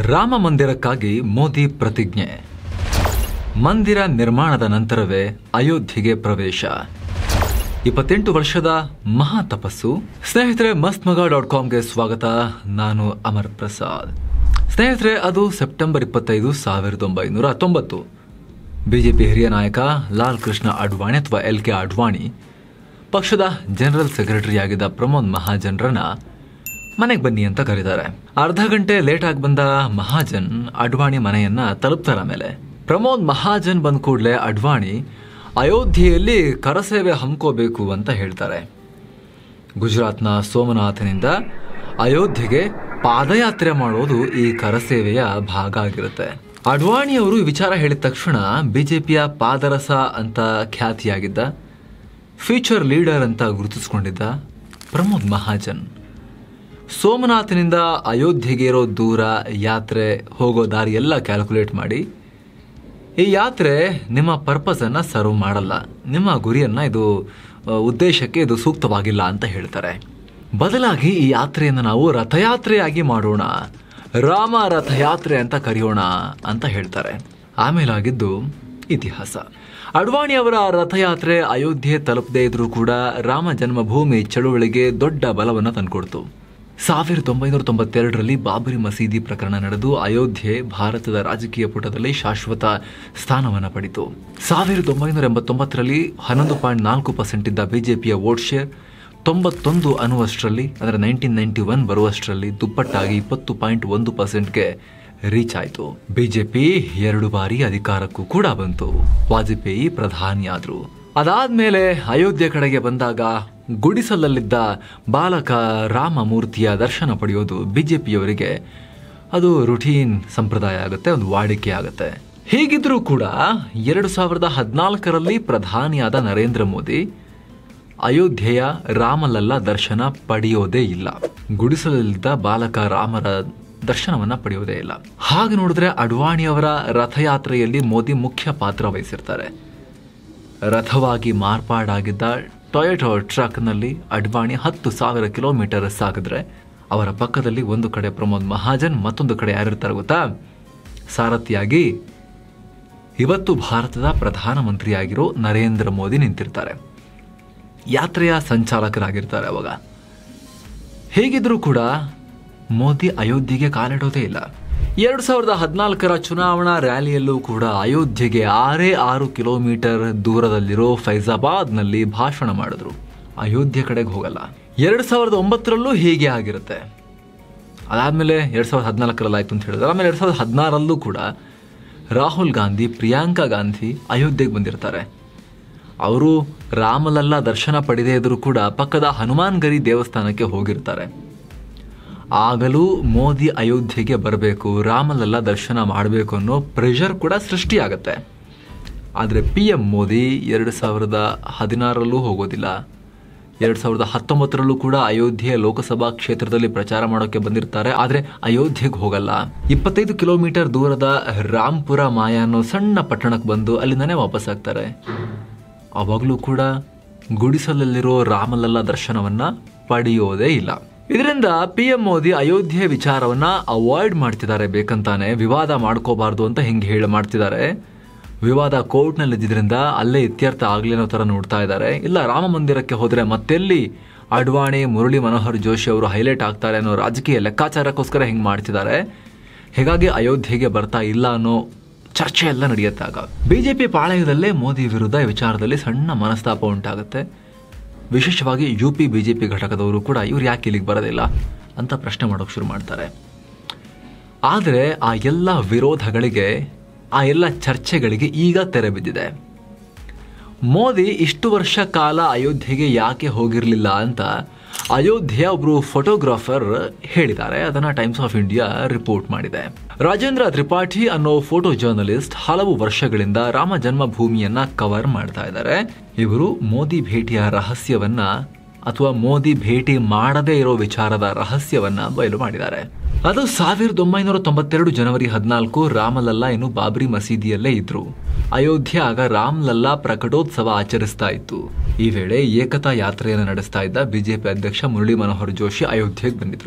ರಾಮ ಮಂದಿರಕ್ಕಾಗಿ ಮೋದಿ ಪ್ರತಿಜ್ಞೆ. ಮಂದಿರ ನಿರ್ಮಾಣದ ನಂತರವೇ ಅಯೋಧ್ಯೆಗೆ ಪ್ರವೇಶ. 28 ವರ್ಷದ ಮಹಾ ತಪಸ್ಸು. ಸ್ನೇಹಿತರೆ, ಮಸ್ತ್ಮಗ.comಗೆ ಸ್ವಾಗತ. ನಾನು ಅಮರ್ ಪ್ರಸಾದ್. ಸ್ನೇಹಿತರೆ, ಅದು ಸೆಪ್ಟೆಂಬರ್ 25, 1990. ಬಿಜೆಪಿ ಹಿರಿಯ ನಾಯಕ ಲಾಲ್ ಕೃಷ್ಣ ಅಡ್ವಾಣಿ ಅಥವಾ LK ಅಡ್ವಾಣಿ ಪಕ್ಷದ ಜನರಲ್ ಸೆಕ್ರೆಟರಿ ಆಗಿದ್ದ ಪ್ರಮೋದ್ ಮಹಾಜನ್ರನ್ನ ಮನೆಗೆ ಬನ್ನಿ ಅಂತ ಕರೀತಾರೆ. ಅರ್ಧ ಗಂಟೆ ಲೇಟ್ ಆಗಿ ಬಂದ ಮಹಾಜನ್ ಅಡ್ವಾಣಿ ಮನೆಯನ್ನ ತಲುಪ್ತಾರ. ಮೇಲೆ ಪ್ರಮೋದ್ ಮಹಾಜನ್ ಬಂದ ಕೂಡಲೇ ಅಡ್ವಾಣಿ ಅಯೋಧ್ಯೆಯಲ್ಲಿ ಕರಸೇವೆ ಹಮ್ಮಿಕೋಬೇಕು ಅಂತ ಹೇಳ್ತಾರೆ. ಗುಜರಾತ್ನ ಸೋಮನಾಥನಿಂದ ಅಯೋಧ್ಯೆಗೆ ಪಾದಯಾತ್ರೆ ಮಾಡೋದು ಈ ಕರಸೇವೆಯ ಭಾಗ ಆಗಿರುತ್ತೆ. ಅಡ್ವಾಣಿ ಅವರು ಈ ವಿಚಾರ ಹೇಳಿದ ತಕ್ಷಣ ಬಿಜೆಪಿಯ ಪಾದರಸ ಅಂತ ಖ್ಯಾತಿಯಾಗಿದ್ದ, ಫ್ಯೂಚರ್ ಲೀಡರ್ ಅಂತ ಗುರುತಿಸಿಕೊಂಡಿದ್ದ ಪ್ರಮೋದ್ ಮಹಾಜನ್ ಸೋಮನಾಥನಿಂದ ಅಯೋಧ್ಯೆಗೆ ಇರೋ ದೂರ, ಯಾತ್ರೆ ಹೋಗೋ ದಾರಿ ಎಲ್ಲ ಕ್ಯಾಲ್ಕುಲೇಟ್ ಮಾಡಿ, ಈ ಯಾತ್ರೆ ನಿಮ್ಮ ಪರ್ಪಸ್ ಅನ್ನ ಸರ್ವ್ ಮಾಡಲ್ಲ, ನಿಮ್ಮ ಗುರಿಯನ್ನ ಉದ್ದೇಶಕ್ಕೆ ಇದು ಸೂಕ್ತವಾಗಿಲ್ಲ ಅಂತ ಹೇಳ್ತಾರೆ. ಬದಲಾಗಿ ಈ ಯಾತ್ರೆಯನ್ನು ನಾವು ರಥಯಾತ್ರೆಯಾಗಿ ಮಾಡೋಣ, ರಾಮ ರಥಯಾತ್ರೆ ಅಂತ ಕರೆಯೋಣ ಅಂತ ಹೇಳ್ತಾರೆ. ಆಮೇಲಾಗಿದ್ದು ಇತಿಹಾಸ. ಅಡ್ವಾಣಿ ಅವರ ರಥಯಾತ್ರೆ ಅಯೋಧ್ಯೆ ತಲುಪದೇ ಇದ್ರೂ ಕೂಡ ರಾಮ ಜನ್ಮಭೂಮಿ ಚಳುವಳಿಗೆ ದೊಡ್ಡ ಬಲವನ್ನು ತಂದುಕೊಡ್ತು. 1992ರಲ್ಲಿ ಬಾಬರಿ ಮಸೀದಿ ಪ್ರಕರಣ ನಡೆದು ಅಯೋಧ್ಯೆ ಭಾರತದ ರಾಜಕೀಯ ಪುಟದಲ್ಲಿ ಶಾಶ್ವತ ಸ್ಥಾನವನ್ನು ಪಡೆಯಿತು. 1989ರಲ್ಲಿ 11.4% ಇದ್ದ ಬಿಜೆಪಿಯ ವೋಟ್ ಶೇರ್ 91 ಅನ್ನುವಷ್ಟರಲ್ಲಿ, ಅಂದರೆ 1991 ಬರುವಷ್ಟರಲ್ಲಿ ದುಪ್ಪಟ್ಟಾಗಿ 20.1%ಗೆ ರೀಚ್ ಆಯಿತು. ಬಿಜೆಪಿ 2 ಬಾರಿ ಅಧಿಕಾರಕ್ಕೂ ಕೂಡ ಬಂತು. ವಾಜಪೇಯಿ ಪ್ರಧಾನಿಯಾದ್ರು. ಅದಾದ್ಮೇಲೆ ಅಯೋಧ್ಯೆ ಕಡೆಗೆ ಬಂದಾಗ ಗುಡಿಸಲಲ್ಲಿದ್ದ ಬಾಲಕ ರಾಮ ಮೂರ್ತಿಯ ದರ್ಶನ ಪಡೆಯೋದು ಬಿಜೆಪಿಯವರಿಗೆ ಅದು ರುಟೀನ್ ಸಂಪ್ರದಾಯ ಆಗುತ್ತೆ, ಒಂದು ವಾಡಿಕೆ ಆಗುತ್ತೆ. ಹೀಗಿದ್ರೂ ಕೂಡ 2014ರಲ್ಲಿ ಪ್ರಧಾನಿಯಾದ ನರೇಂದ್ರ ಮೋದಿ ಅಯೋಧ್ಯೆಯ ರಾಮಲಲ್ಲಾ ದರ್ಶನ ಪಡೆಯೋದೇ ಇಲ್ಲ. ಗುಡಿಸಲಲ್ಲಿದ್ದ ಬಾಲಕ ರಾಮರ ದರ್ಶನವನ್ನ ಪಡೆಯೋದೇ ಇಲ್ಲ. ಹಾಗೆ ನೋಡಿದ್ರೆ ಅಡ್ವಾಣಿಯವರ ರಥಯಾತ್ರೆಯಲ್ಲಿ ಮೋದಿ ಮುಖ್ಯ ಪಾತ್ರ ವಹಿಸಿರ್ತಾರೆ. ರಥವಾಗಿ ಮಾರ್ಪಾಡಾಗಿದ್ದ ಟೊಯೋಟೋ ಟ್ರಕ್ನಲ್ಲಿ ಅಡ್ವಾಣಿ 10,000 ಕಿಲೋಮೀಟರ್ ಸಾಗಿದ್ರೆ ಅವರ ಪಕ್ಕದಲ್ಲಿ ಒಂದು ಕಡೆ ಪ್ರಮೋದ್ ಮಹಾಜನ್, ಮತ್ತೊಂದು ಕಡೆ ಯಾರಿರ್ತಾರೆ ಗೊತ್ತಾ? ಸಾರಥಿಯಾಗಿ ಇವತ್ತು ಭಾರತದ ಪ್ರಧಾನಮಂತ್ರಿಯಾಗಿರೋ ನರೇಂದ್ರ ಮೋದಿ ನಿಂತಿರ್ತಾರೆ. ಯಾತ್ರೆಯ ಸಂಚಾಲಕರಾಗಿರ್ತಾರೆ ಅವಾಗ. ಹೇಗಿದ್ರೂ ಕೂಡ ಮೋದಿ ಅಯೋಧ್ಯೆಗೆ ಕಾಲಿಡೋದೇ ಇಲ್ಲ. 2014ರ ಚುನಾವಣಾ ರ್ಯಾಲಿಯಲ್ಲೂ ಕೂಡ ಅಯೋಧ್ಯೆಗೆ 6 ಕಿಲೋಮೀಟರ್ ದೂರದಲ್ಲಿರೋ ಫೈಜಾಬಾದ್ನಲ್ಲಿ ಭಾಷಣ ಮಾಡಿದ್ರು. ಅಯೋಧ್ಯೆ ಕಡೆಗೆ ಹೋಗಲ್ಲ. 2009ರಲ್ಲೂ ಹೀಗೆ ಆಗಿರುತ್ತೆ. ಅದಾದ್ಮೇಲೆ 2014ರಲ್ಲಿ ಆಯ್ತು ಅಂತ ಹೇಳಿದ್ರೆ, ಆಮೇಲೆ 2016ರಲ್ಲೂ ಕೂಡ ರಾಹುಲ್ ಗಾಂಧಿ, ಪ್ರಿಯಾಂಕಾ ಗಾಂಧಿ ಅಯೋಧ್ಯೆಗೆ ಬಂದಿರ್ತಾರೆ. ಅವರು ರಾಮಲಲ್ಲಾ ದರ್ಶನ ಪಡೆದೇ ಇದ್ರೂ ಕೂಡ ಪಕ್ಕದ ಹನುಮಾನ್ ಗರಿ ದೇವಸ್ಥಾನಕ್ಕೆ ಹೋಗಿರ್ತಾರೆ. ಆಗಲೂ ಮೋದಿ ಅಯೋಧ್ಯೆಗೆ ಬರಬೇಕು, ರಾಮಲಲ್ಲಾ ದರ್ಶನ ಮಾಡಬೇಕು ಅನ್ನೋ ಪ್ರೆಷರ್ ಕೂಡ ಸೃಷ್ಟಿಯಾಗತ್ತೆ. ಆದರೆ PM ಮೋದಿ 2016ರಲ್ಲೂ ಹೋಗೋದಿಲ್ಲ. 2019ರಲ್ಲೂ ಕೂಡ ಅಯೋಧ್ಯೆ ಲೋಕಸಭಾ ಕ್ಷೇತ್ರದಲ್ಲಿ ಪ್ರಚಾರ ಮಾಡೋಕೆ ಬಂದಿರ್ತಾರೆ. ಆದರೆ ಅಯೋಧ್ಯೆಗೆ ಹೋಗಲ್ಲ. 25 ಕಿಲೋಮೀಟರ್ ದೂರದ ರಾಂಪುರ ಮಾಯಾ ಅನ್ನೋ ಸಣ್ಣ ಪಟ್ಟಣಕ್ಕೆ ಬಂದು ಅಲ್ಲಿಂದನೇ ವಾಪಸ್ ಆಗ್ತಾರೆ. ಅವಾಗಲೂ ಕೂಡ ಗುಡಿಸಲಲ್ಲಿರೋ ರಾಮಲಲ್ಲಾ ದರ್ಶನವನ್ನ ಪಡೆಯೋದೇ ಇಲ್ಲ. ಇದರಿಂದ PM ಮೋದಿ ಅಯೋಧ್ಯೆ ವಿಚಾರವನ್ನ ಅವಾಯ್ಡ್ ಮಾಡ್ತಿದ್ದಾರೆ. ಬೇಕಂತಾನೆ ವಿವಾದ ಮಾಡ್ಕೋಬಾರ್ದು ಅಂತ ಹಿಂಗೆ ಹೇಳಿ ಮಾಡ್ತಿದ್ದಾರೆ. ವಿವಾದ ಕೋರ್ಟ್ನಲ್ಲಿದ್ದರಿಂದ ಅಲ್ಲೇ ಇತ್ಯರ್ಥ ಆಗ್ಲಿ ಅನ್ನೋ ತರ ನೋಡ್ತಾ ಇದ್ದಾರೆ. ಇಲ್ಲ, ರಾಮ ಮಂದಿರಕ್ಕೆ ಹೋದ್ರೆ ಮತ್ತೆಲ್ಲಿ ಅಡ್ವಾಣಿ, ಮುರಳಿ ಮನೋಹರ್ ಜೋಶಿ ಅವರು ಹೈಲೈಟ್ ಆಗ್ತಾರೆ ಅನ್ನೋ ರಾಜಕೀಯ ಲೆಕ್ಕಾಚಾರಕ್ಕೋಸ್ಕರ ಹಿಂಗೆ ಮಾಡ್ತಿದ್ದಾರೆ. ಹೀಗಾಗಿ ಅಯೋಧ್ಯೆಗೆ ಬರ್ತಾ ಇಲ್ಲ ಅನ್ನೋ ಚರ್ಚೆ ಎಲ್ಲ ನಡೆಯುತ್ತಾಗ ಬಿಜೆಪಿ ಪಾಳಯದಲ್ಲೇ ಮೋದಿ ವಿರುದ್ಧ ಈ ವಿಚಾರದಲ್ಲಿ ಸಣ್ಣ ಮನಸ್ತಾಪ ಉಂಟಾಗುತ್ತೆ. ವಿಶೇಷವಾಗಿ UP ಬಿಜೆಪಿ ಘಟಕದವರು ಕೂಡ ಇವ್ರು ಯಾಕೆ ಇಲ್ಲಿಗೆ ಬರೋದಿಲ್ಲ ಅಂತ ಪ್ರಶ್ನೆ ಮಾಡೋಕೆ ಶುರು ಮಾಡ್ತಾರೆ. ಆದರೆ ಆ ಎಲ್ಲ ವಿರೋಧಗಳಿಗೆ, ಆ ಎಲ್ಲ ಚರ್ಚೆಗಳಿಗೆ ಈಗ ತೆರೆ ಬಿದ್ದಿದೆ. ಮೋದಿ ಇಷ್ಟು ವರ್ಷ ಕಾಲ ಅಯೋಧ್ಯೆಗೆ ಯಾಕೆ ಹೋಗಿರಲಿಲ್ಲ ಅಂತ ಅಯೋಧ್ಯೆಯ ಒಬ್ರು ಫೋಟೋಗ್ರಾಫರ್ ಹೇಳಿದ್ದಾರೆ. ಅದನ್ನ ಟೈಮ್ಸ್ ಆಫ್ ಇಂಡಿಯಾ ರಿಪೋರ್ಟ್ ಮಾಡಿದೆ. ರಾಜೇಂದ್ರ ತ್ರಿಪಾಠಿ ಅನ್ನೋ ಫೋಟೋ ಜರ್ನಲಿಸ್ಟ್ ಹಲವು ವರ್ಷಗಳಿಂದ ರಾಮ ಜನ್ಮಭೂಮಿಯನ್ನ ಕವರ್ ಮಾಡ್ತಾ ಇದ್ದಾರೆ. ಇವರು ಮೋದಿ ಭೇಟಿಯ ರಹಸ್ಯವನ್ನ ಅಥವಾ ಮೋದಿ ಭೇಟಿ ಮಾಡದೇ ಇರೋ ವಿಚಾರದ ರಹಸ್ಯವನ್ನ ಬಯಲು ಮಾಡಿದ್ದಾರೆ. ಅದು 1992 ಜನವರಿ 14 ರಾಮಲಲ್ಲಾ ಇನ್ನು ಬಾಬರಿ ಮಸೀದಿಯಲ್ಲೇ ಇದ್ರು. ಅಯೋಧ್ಯೆ ಆಗ ರಾಮಲಲ್ಲಾ ಪ್ರಕಟೋತ್ಸವ ಆಚರಿಸ್ತಾ ಇತ್ತು. ಈ ವೇಳೆ ಏಕತಾ ಯಾತ್ರೆಯನ್ನು ನಡೆಸ್ತಾ ಇದ್ದ ಬಿಜೆಪಿ ಅಧ್ಯಕ್ಷ ಮುರಳಿ ಮನೋಹರ್ ಜೋಶಿ ಅಯೋಧ್ಯೆಗೆ ಬಂದಿದ್ರು.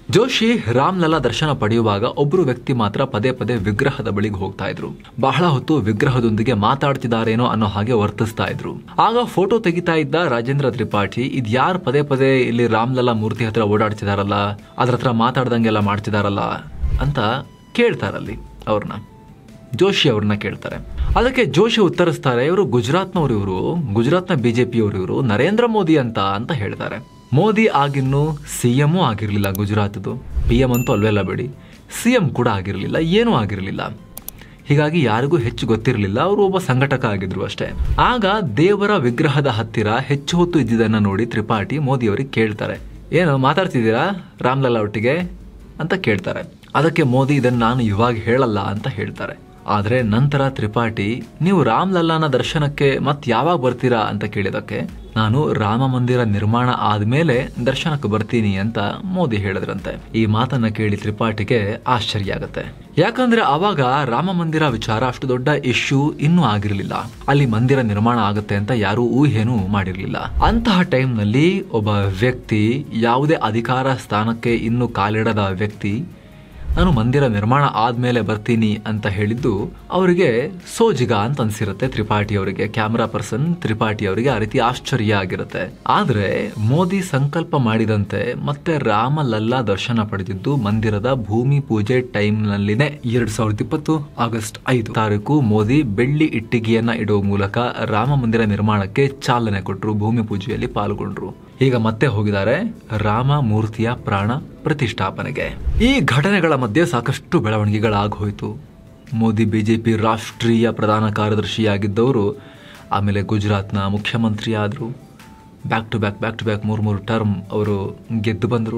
ಜೋಶಿ ರಾಮ್ಲಲ್ಲಾ ದರ್ಶನ ಪಡೆಯುವಾಗ ಒಬ್ಬರು ವ್ಯಕ್ತಿ ಮಾತ್ರ ಪದೇ ಪದೇ ವಿಗ್ರಹದ ಬಳಿಗೆ ಹೋಗ್ತಾ ಇದ್ರು. ಬಹಳ ಹೊತ್ತು ವಿಗ್ರಹದೊಂದಿಗೆ ಮಾತಾಡ್ತಿದಾರೇನೋ ಅನ್ನೋ ಹಾಗೆ ವರ್ತಿಸ್ತಾ ಇದ್ರು. ಆಗ ಫೋಟೋ ತೆಗಿತಾ ಇದ್ದ ರಾಜೇಂದ್ರ ತ್ರಿಪಾಠಿ ಇದ್ಯಾರು ಪದೇ ಪದೇ ಇಲ್ಲಿ ರಾಮ್ಲಲ್ಲಾ ಮೂರ್ತಿ ಹತ್ರ ಓಡಾಡ್ತಿದಾರಲ್ಲ, ಅದ್ರ ಹತ್ರ ಮಾತಾಡ್ದಂಗೆಲ್ಲ ಮಾಡ್ತಿದಾರಲ್ಲ ಅಂತ ಕೇಳ್ತಾರಲ್ಲಿ ಅವ್ರನ್ನ, ಜೋಶಿ ಅವ್ರನ್ನ ಕೇಳ್ತಾರೆ. ಅದಕ್ಕೆ ಜೋಶಿ ಉತ್ತರಿಸ್ತಾರೆ, ಇವರು ಗುಜರಾತ್ನವ್ರು, ಇವರು ಗುಜರಾತ್ನ ಬಿಜೆಪಿಯವರು, ಇವರು ನರೇಂದ್ರ ಮೋದಿ ಅಂತ ಹೇಳ್ತಾರೆ. ಮೋದಿ ಆಗಿನ್ನೂ CM ಆಗಿರಲಿಲ್ಲ ಗುಜರಾತ್ದು, PM ಅಂತೂ ಅಲ್ವೆಲ್ಲ ಬಿಡಿ, CM ಕೂಡ ಆಗಿರಲಿಲ್ಲ, ಏನೂ ಆಗಿರಲಿಲ್ಲ. ಹೀಗಾಗಿ ಯಾರಿಗೂ ಹೆಚ್ಚು ಗೊತ್ತಿರಲಿಲ್ಲ, ಅವರು ಒಬ್ಬ ಸಂಘಟಕ ಆಗಿದ್ರು ಅಷ್ಟೇ. ಆಗ ದೇವರ ವಿಗ್ರಹದ ಹತ್ತಿರ ಹೆಚ್ಚು ಹೊತ್ತು ಇದ್ದಿದ್ದನ್ನು ನೋಡಿ ತ್ರಿಪಾಠಿ ಮೋದಿ ಅವರಿಗೆ ಕೇಳ್ತಾರೆ, ಏನು ಮಾತಾಡ್ತಿದ್ದೀರಾ ರಾಮ್ಲಲ್ಲಾ ಒಟ್ಟಿಗೆ ಅಂತ ಕೇಳ್ತಾರೆ. ಅದಕ್ಕೆ ಮೋದಿ ಇದನ್ನು ನಾನು ಇವಾಗ ಹೇಳಲ್ಲ ಅಂತ ಹೇಳ್ತಾರೆ. ಆದರೆ ನಂತರ ತ್ರಿಪಾಠಿ, ನೀವು ರಾಮ್ಲಲ್ಲಾನ ದರ್ಶನಕ್ಕೆ ಮತ್ತೆ ಯಾವಾಗ ಬರ್ತೀರಾ ಅಂತ ಕೇಳಿದಕ್ಕೆ, ನಾನು ರಾಮ ಮಂದಿರ ನಿರ್ಮಾಣ ಆದ್ಮೇಲೆ ದರ್ಶನಕ್ಕೆ ಬರ್ತೀನಿ ಅಂತ ಮೋದಿ ಹೇಳಿದ್ರಂತೆ. ಈ ಮಾತನ್ನ ಕೇಳಿ ತ್ರಿಪಾಠಿಗೆ ಆಶ್ಚರ್ಯ ಆಗತ್ತೆ. ಯಾಕಂದ್ರೆ ಅವಾಗ ರಾಮ ಮಂದಿರ ವಿಚಾರ ಅಷ್ಟು ದೊಡ್ಡ ಇಶ್ಯೂ ಇನ್ನೂ ಆಗಿರಲಿಲ್ಲ, ಅಲ್ಲಿ ಮಂದಿರ ನಿರ್ಮಾಣ ಆಗುತ್ತೆ ಅಂತ ಯಾರೂ ಊಹೆನೂ ಮಾಡಿರಲಿಲ್ಲ. ಅಂತಹ ಟೈಮ್ನಲ್ಲಿ ಒಬ್ಬ ವ್ಯಕ್ತಿ, ಯಾವುದೇ ಅಧಿಕಾರ ಸ್ಥಾನಕ್ಕೆ ಇನ್ನೂ ಕಾಲಿಡದ ವ್ಯಕ್ತಿ, ನಾನು ಮಂದಿರ ನಿರ್ಮಾಣ ಆದ್ಮೇಲೆ ಬರ್ತೀನಿ ಅಂತ ಹೇಳಿದ್ದು ಅವರಿಗೆ ಸೋಜಿಗ ಅಂತ ಅನ್ಸಿರುತ್ತೆ ತ್ರಿಪಾಠಿ ಅವರಿಗೆ. ಕ್ಯಾಮ್ರಾ ಪರ್ಸನ್ ತ್ರಿಪಾಠಿ ಅವರಿಗೆ ಆ ರೀತಿ ಆಶ್ಚರ್ಯ ಆಗಿರುತ್ತೆ. ಆದ್ರೆ ಮೋದಿ ಸಂಕಲ್ಪ ಮಾಡಿದಂತೆ ಮತ್ತೆ ರಾಮಲಲ್ಲಾ ದರ್ಶನ ಪಡೆದಿದ್ದು ಮಂದಿರದ ಭೂಮಿ ಪೂಜೆ ಟೈಮ್ ನಲ್ಲಿನೇ 2020 ಆಗಸ್ಟ್ 5 ತಾರೀಕು ಮೋದಿ ಬೆಳ್ಳಿ ಇಟ್ಟಿಗೆಯನ್ನ ಇಡುವ ಮೂಲಕ ರಾಮ ಮಂದಿರ ನಿರ್ಮಾಣಕ್ಕೆ ಚಾಲನೆ ಕೊಟ್ಟರು, ಭೂಮಿ ಪೂಜೆಯಲ್ಲಿ ಪಾಲ್ಗೊಂಡ್ರು. ಈಗ ಮತ್ತೆ ಹೋಗಿದ್ದಾರೆ ರಾಮ ಮೂರ್ತಿಯ ಪ್ರಾಣ ಪ್ರತಿಷ್ಠಾಪನೆಗೆ. ಈ ಘಟನೆಗಳ ಮಧ್ಯೆ ಸಾಕಷ್ಟು ಬೆಳವಣಿಗೆಗಳಾಗೋಯ್ತು. ಮೋದಿ ಬಿಜೆಪಿ ರಾಷ್ಟ್ರೀಯ ಪ್ರಧಾನ ಕಾರ್ಯದರ್ಶಿಯಾಗಿದ್ದವರು ಆಮೇಲೆ ಗುಜರಾತ್ನ ಮುಖ್ಯಮಂತ್ರಿ ಆದರು. ಬ್ಯಾಕ್ ಟು ಬ್ಯಾಕ್ 3 ಟರ್ಮ್ ಅವರು ಗೆದ್ದು ಬಂದರು.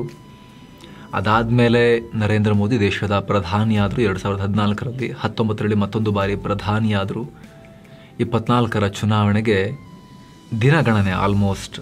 ಅದಾದಮೇಲೆ ನರೇಂದ್ರ ಮೋದಿ ದೇಶದ ಪ್ರಧಾನಿಯಾದರು. 2014ರಲ್ಲಿ 19ರಲ್ಲಿ ಮತ್ತೊಂದು ಬಾರಿ ಪ್ರಧಾನಿಯಾದರು. 24ರ ಚುನಾವಣೆಗೆ ದಿನಗಣನೆ ಆಲ್ಮೋಸ್ಟ್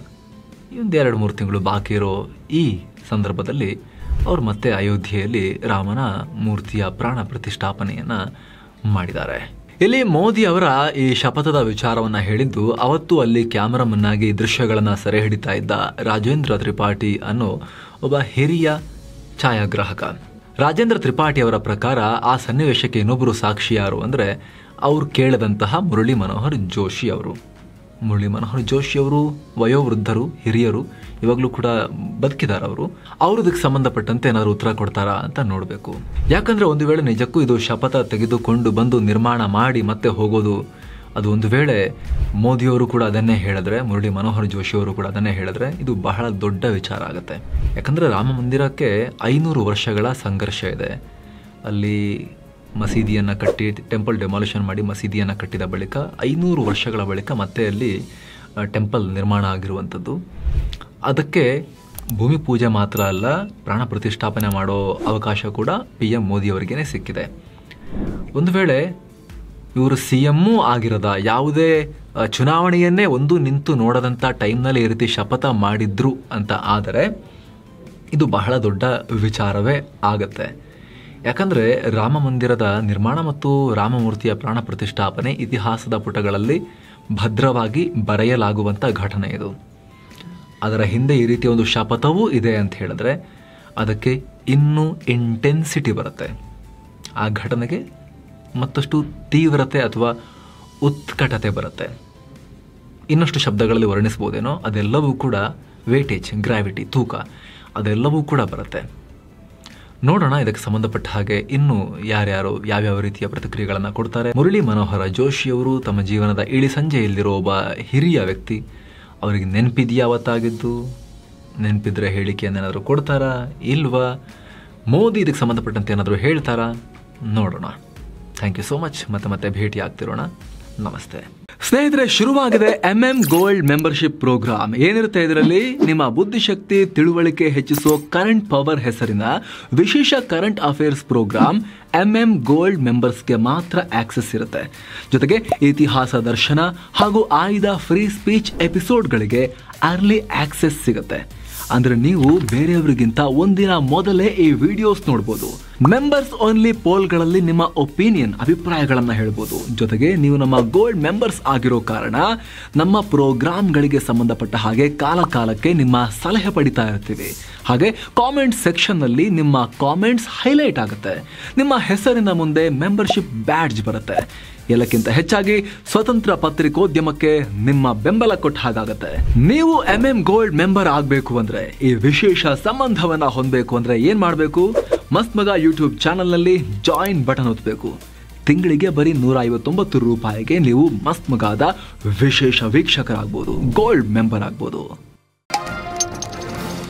1-2 ತಿಂಗಳು ಬಾಕಿ ಇರೋ ಈ ಸಂದರ್ಭದಲ್ಲಿ ಅವರು ಮತ್ತೆ ಅಯೋಧ್ಯೆಯಲ್ಲಿ ರಾಮನ ಮೂರ್ತಿಯ ಪ್ರಾಣ ಪ್ರತಿಷ್ಠಾಪನೆಯನ್ನ ಮಾಡಿದ್ದಾರೆ. ಇಲ್ಲಿ ಮೋದಿ ಅವರ ಈ ಶಪಥದ ವಿಚಾರವನ್ನ ಹೇಳಿದ್ದು ಅವತ್ತು ಅಲ್ಲಿ ಕ್ಯಾಮರಾಮನ್ ಆಗಿ ದೃಶ್ಯಗಳನ್ನ ಸೆರೆ ಹಿಡಿತಾ ಇದ್ದ ರಾಜೇಂದ್ರ ತ್ರಿಪಾಠಿ ಅನ್ನೋ ಒಬ್ಬ ಹಿರಿಯ ಛಾಯಾಗ್ರಾಹಕ. ರಾಜೇಂದ್ರ ತ್ರಿಪಾಠಿ ಅವರ ಪ್ರಕಾರ ಆ ಸನ್ನಿವೇಶಕ್ಕೆ ಇನ್ನೊಬ್ಬರು ಸಾಕ್ಷಿ ಯಾರು ಅಂದ್ರೆ ಅವ್ರು ಕೇಳದಂತಹ ಮುರಳಿ ಮನೋಹರ್ ಜೋಶಿ ಅವರು. ಮುರಳಿ ಮನೋಹರ್ ಜೋಶಿ ಅವರು ವಯೋವೃದ್ಧರು, ಹಿರಿಯರು, ಇವಾಗಲೂ ಕೂಡ ಬದುಕಿದ್ದಾರೆ. ಅವರು ಇದಕ್ಕೆ ಸಂಬಂಧಪಟ್ಟಂತೆ ಏನಾದ್ರು ಉತ್ತರ ಕೊಡ್ತಾರಾ ಅಂತ ನೋಡಬೇಕು. ಯಾಕಂದ್ರೆ ಒಂದು ವೇಳೆ ನಿಜಕ್ಕೂ ಇದು ಶಪಥ ತೆಗೆದುಕೊಂಡು ಬಂದು ನಿರ್ಮಾಣ ಮಾಡಿ ಮತ್ತೆ ಹೋಗೋದು, ಅದು ಒಂದು ವೇಳೆ ಮೋದಿಯವರು ಕೂಡ ಅದನ್ನೇ ಹೇಳಿದ್ರೆ, ಮುರಳಿ ಮನೋಹರ್ ಜೋಶಿ ಅವರು ಕೂಡ ಅದನ್ನೇ ಹೇಳಿದ್ರೆ, ಇದು ಬಹಳ ದೊಡ್ಡ ವಿಚಾರ ಆಗುತ್ತೆ. ಯಾಕಂದ್ರೆ ರಾಮ ಮಂದಿರಕ್ಕೆ 500 ವರ್ಷಗಳ ಸಂಘರ್ಷ ಇದೆ. ಅಲ್ಲಿ ಮಸೀದಿಯನ್ನು ಕಟ್ಟಿ, ಟೆಂಪಲ್ ಡೆಮಾಲಿಷನ್ ಮಾಡಿ ಮಸೀದಿಯನ್ನು ಕಟ್ಟಿದ ಬಳಿಕ 500 ವರ್ಷಗಳ ಬಳಿಕ ಮತ್ತೆ ಅಲ್ಲಿ ಟೆಂಪಲ್ ನಿರ್ಮಾಣ ಆಗಿರುವಂಥದ್ದು. ಅದಕ್ಕೆ ಭೂಮಿ ಪೂಜೆ ಮಾತ್ರ ಅಲ್ಲ, ಪ್ರಾಣ ಪ್ರತಿಷ್ಠಾಪನೆ ಮಾಡೋ ಅವಕಾಶ ಕೂಡ PM ಮೋದಿ ಅವರಿಗೇನೆ ಸಿಕ್ಕಿದೆ. ಒಂದು ವೇಳೆ ಇವರು CM ಆಗಿರದ, ಯಾವುದೇ ಚುನಾವಣೆಯನ್ನೇ ನಿಂತು ನೋಡದಂಥ ಟೈಮ್ನಲ್ಲಿ ಈ ರೀತಿ ಶಪಥ ಮಾಡಿದ್ರು ಅಂತ ಆದರೆ ಇದು ಬಹಳ ದೊಡ್ಡ ವಿಚಾರವೇ ಆಗತ್ತೆ. ಯಾಕಂದರೆ ರಾಮ ಮಂದಿರದ ನಿರ್ಮಾಣ ಮತ್ತು ರಾಮಮೂರ್ತಿಯ ಪ್ರಾಣ ಪ್ರತಿಷ್ಠಾಪನೆ ಇತಿಹಾಸದ ಪುಟಗಳಲ್ಲಿ ಭದ್ರವಾಗಿ ಬರೆಯಲಾಗುವಂಥ ಘಟನೆ ಇದು. ಅದರ ಹಿಂದೆ ಈ ರೀತಿಯ ಒಂದು ಶಪಥವೂ ಇದೆ ಅಂತ ಹೇಳಿದ್ರೆ ಅದಕ್ಕೆ ಇನ್ನೂ ಇಂಟೆನ್ಸಿಟಿ ಬರುತ್ತೆ. ಆ ಘಟನೆಗೆ ಮತ್ತಷ್ಟು ತೀವ್ರತೆ ಅಥವಾ ಉತ್ಕಟತೆ ಬರುತ್ತೆ. ಇನ್ನಷ್ಟು ಶಬ್ದಗಳಲ್ಲಿ ವರ್ಣಿಸ್ಬೋದೇನೋ, ಅದೆಲ್ಲವೂ ಕೂಡ ವೇಟೇಜ್, ಗ್ರಾವಿಟಿ, ತೂಕ ಅದೆಲ್ಲವೂ ಕೂಡ ಬರುತ್ತೆ. ನೋಡೋಣ ಇದಕ್ಕೆ ಸಂಬಂಧಪಟ್ಟ ಹಾಗೆ ಇನ್ನು ಯಾರ್ಯಾರು ಯಾವ್ಯಾವ ರೀತಿಯ ಪ್ರತಿಕ್ರಿಯೆಗಳನ್ನು ಕೊಡ್ತಾರೆ. ಮುರಳಿ ಮನೋಹರ ಜೋಶಿಯವರು ತಮ್ಮ ಜೀವನದ ಇಳಿ ಸಂಜೆಯಲ್ಲಿರೋ ಒಬ್ಬ ಹಿರಿಯ ವ್ಯಕ್ತಿ. ಅವರಿಗೆ ನೆನಪಿದೆಯಾ ಅವತ್ತಾಗಿದ್ದು? ನೆನಪಿದ್ರೆ ಹೇಳಿಕೆಯನ್ನೇನಾದರೂ ಕೊಡ್ತಾರಾ ಇಲ್ವಾ? ಮೋದಿ ಇದಕ್ಕೆ ಸಂಬಂಧಪಟ್ಟಂತೆ ಏನಾದರೂ ಹೇಳ್ತಾರಾ? ನೋಡೋಣ. Thank you so much. ಮತ್ತೆ ಭೇಟಿ ಆಗ್ತಿರೋಣ. ನಮಸ್ತೆ ಸ್ನೇಹಿತರೆ. ಶುರುವಾಗಿದೆ MM ಗೋಲ್ಡ್ ಮೆಂಬರ್ಶಿಪ್ ಪ್ರೋಗ್ರಾಮ್. ಏನಿರುತ್ತೆ ಇದರಲ್ಲಿ? ನಿಮ್ಮ ಬುದ್ಧಿಶಕ್ತಿ, ತಿಳುವಳಿಕೆ ಹೆಚ್ಚಿಸೋ ಕರೆಂಟ್ ಪವರ್ ಹೆಸರಿನ ವಿಶೇಷ current affairs programme MM gold ಮೆಂಬರ್ಸ್ಗೆ ಮಾತ್ರ ಆಕ್ಸೆಸ್ ಇರುತ್ತೆ. ಜೊತೆಗೆ ಇತಿಹಾಸ ದರ್ಶನ ಹಾಗೂ ಆಯ್ದ ಫ್ರೀ ಸ್ಪೀಚ್ ಎಪಿಸೋಡ್ಗಳಿಗೆ ಅರ್ಲಿ ಆಕ್ಸೆಸ್ ಸಿಗುತ್ತೆ. ಅಂದ್ರೆ ನೀವು ಬೇರೆಯವರಿಗಿಂತ ಒಂದಿನ ಮೊದಲೇ ಈ ವಿಡಿಯೋಸ್ ನೋಡ್ಬೋದು. ಮೆಂಬರ್ಸ್ ಓನ್ಲಿ ಪೋಲ್ಗಳಲ್ಲಿ ನಿಮ್ಮ ಒಪಿನಿಯನ್ ಅಭಿಪ್ರಾಯಗಳನ್ನ ಹೇಳ್ಬೋದು. ಜೊತೆಗೆ ನೀವು ನಮ್ಮ ಗೋಲ್ಡ್ ಮೆಂಬರ್ಸ್ ಆಗಿರೋ ಕಾರಣ ನಮ್ಮ ಪ್ರೋಗ್ರಾಮ್ಗಳಿಗೆ ಸಂಬಂಧಪಟ್ಟ ಹಾಗೆ ಕಾಲ ಕಾಲಕ್ಕೆ ನಿಮ್ಮ ಸಲಹೆ ಪಡಿತಾ ಇರ್ತೀವಿ. ಹಾಗೆ ಕಾಮೆಂಟ್ ಸೆಕ್ಷನ್ ನಲ್ಲಿ ನಿಮ್ಮ ಕಾಮೆಂಟ್ಸ್ ಹೈಲೈಟ್ ಆಗುತ್ತೆ. ನಿಮ್ಮ ಹೆಸರಿನ ಮುಂದೆ ಮೆಂಬರ್ಶಿಪ್ ಬ್ಯಾಡ್ಜ್ ಬರುತ್ತೆ. ಎಲ್ಲಕ್ಕಿಂತ ಹೆಚ್ಚಾಗಿ ಸ್ವತಂತ್ರ ಪತ್ರಿಕೋದ್ಯಮಕ್ಕೆ ನಿಮ್ಮ ಬೆಂಬಲ ಕೊಟ್ಟ ಹಾಗಾಗತ್ತೆ. ನೀವು ಗೋಲ್ಡ್ ಮೆಂಬರ್ ಆಗಬೇಕು ಅಂದ್ರೆ, ಈ ವಿಶೇಷ ಸಂಬಂಧವನ್ನ ಹೊಂದಬೇಕು ಅಂದ್ರೆ ಏನ್ ಮಾಡಬೇಕು? ಮಸ್ತ್ ಮಗ ಯೂಟ್ಯೂಬ್ ಚಾನೆಲ್ ನಲ್ಲಿ ಜಾಯಿನ್ ಬಟನ್ ಒತ್ತಬೇಕು. ತಿಂಗಳಿಗೆ ಬರೀ 159 ರೂಪಾಯಿಗೆ ನೀವು ಮಸ್ತ್ ಮಗಾದ ವಿಶೇಷ ವೀಕ್ಷಕರಾಗಬಹುದು, ಗೋಲ್ಡ್ ಮೆಂಬರ್ ಆಗ್ಬೋದು.